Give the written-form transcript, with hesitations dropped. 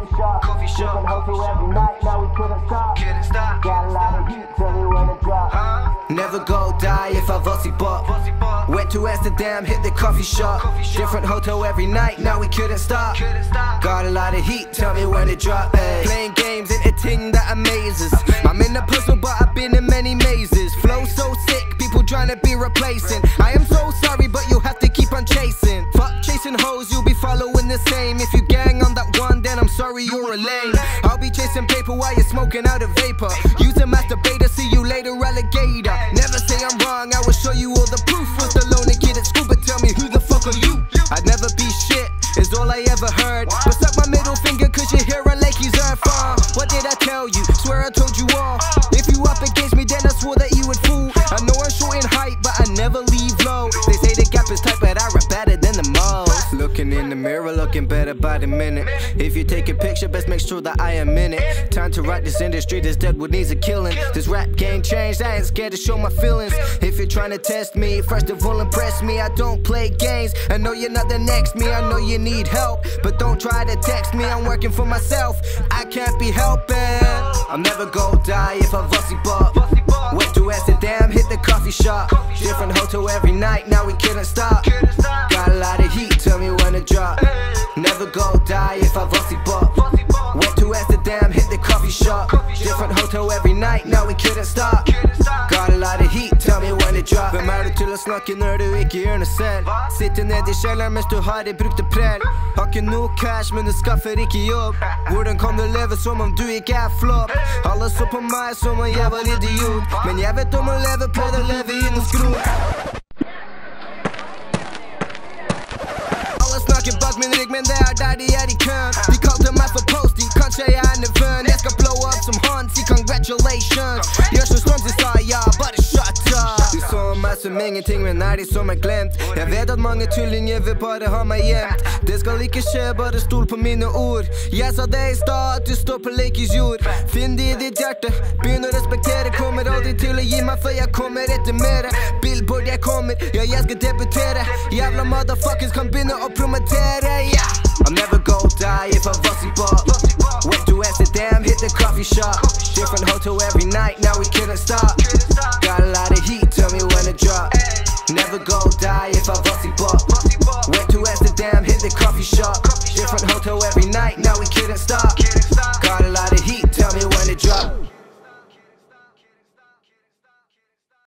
coffee shop. Different hotel every night, now we couldn't stop. Got a lot of heat, tell me when to drop. Never go die if I Vossi Bop. Went to Amsterdam, hit the coffee shop. Different hotel every night, now we couldn't stop. Got a lot of heat, tell me when to drop. Ay. Playing games ain't a thing that amazes. I'm in a puzzle but I've been in many mazes. Flow so sick, people trying to be replacing. I am so sorry but you'll have to keep on chasing. Fuck chasing hoes, you'll be following the same. If you gang on that one, then I'm sorry you're a lame. I'll be chasing paper while you're smoking out a vapor. Use a masturbator, see you later alligator. Never say I'm wrong, I will show you all the proof. Was the lonely kid at school, but tell me who the fuck are you? I'd never be shit, is all I ever heard. But suck my middle finger cause you're here on Lakey's earth. What did I tell you? Swear I told you all. If you up against me then I swore that you would fool. I know I'm short in height but I never leave low. They say the gap is tight but I rap better than the most. Looking in the mirror, looking better by the minute. If you take a picture, best make sure that I am in it. Time to rock this industry, this deadwood needs a killing. This rap game changed, I ain't scared to show my feelings. If you're trying to test me, first of all impress me. I don't play games, I know you're not the next me. I know you need help, but don't try to text me. I'm working for myself, I can't be helping. I'll never go die if I Vossi Bop. Went to Amsterdam, hit the coffee shop. Different hotel every night, now we couldn't stop. Got a lot of heat, tell me when to drop. Never go die if I Vossi Bop. Went to Amsterdam, hit the coffee shop. Different hotel every night, now we couldn't stop. Got a lot of heat, tell me when to drop. Hvem du til å snakke når du ikke gjør noe selv? Sitter ned i kjelleren mens du har det brukte prell. Har ikke noe cash, men du skaffer ikke jobb. Hvordan kan du leve som om du ikke er flopp? Alle så på meg som om jeg var idiot. Men jeg vet om å leve, prøvde å leve i noe skrot. Alle snakker bak min rygg, men det er der de er i køen. De kalte meg for Posty, kanskje jeg er nervøn. Jeg skal blow up som han, si congratulations. Gjør som Stormzy sa, ja, bare shut up. De så meg som ingenting, men er de som er glemt. Jeg vet at mange tullinger vil bare ha meg gjemt. Det skal ikke skje, bare stol på mine ord. Jeg sa det i stad, at du står på Lakeys jord. Finn det i ditt hjerte, begynn å respektere. Kommer aldri til å gi meg, for jeg kommer etter mere. Billboard jeg kommer, ja jeg skal debutere. Jævla motherfuckers kan begynne å promotere, yeah. I'll never go die if I Vossi Bop. Went to Amsterdam, hit the coffee shop. Different hotel every night, now we couldn't stop. Got a lot of heat, tell me when to drop. Never go die if I Vossi Bop. Went to Amsterdam, hit the coffee shop. Different hotel every night, now we couldn't stop.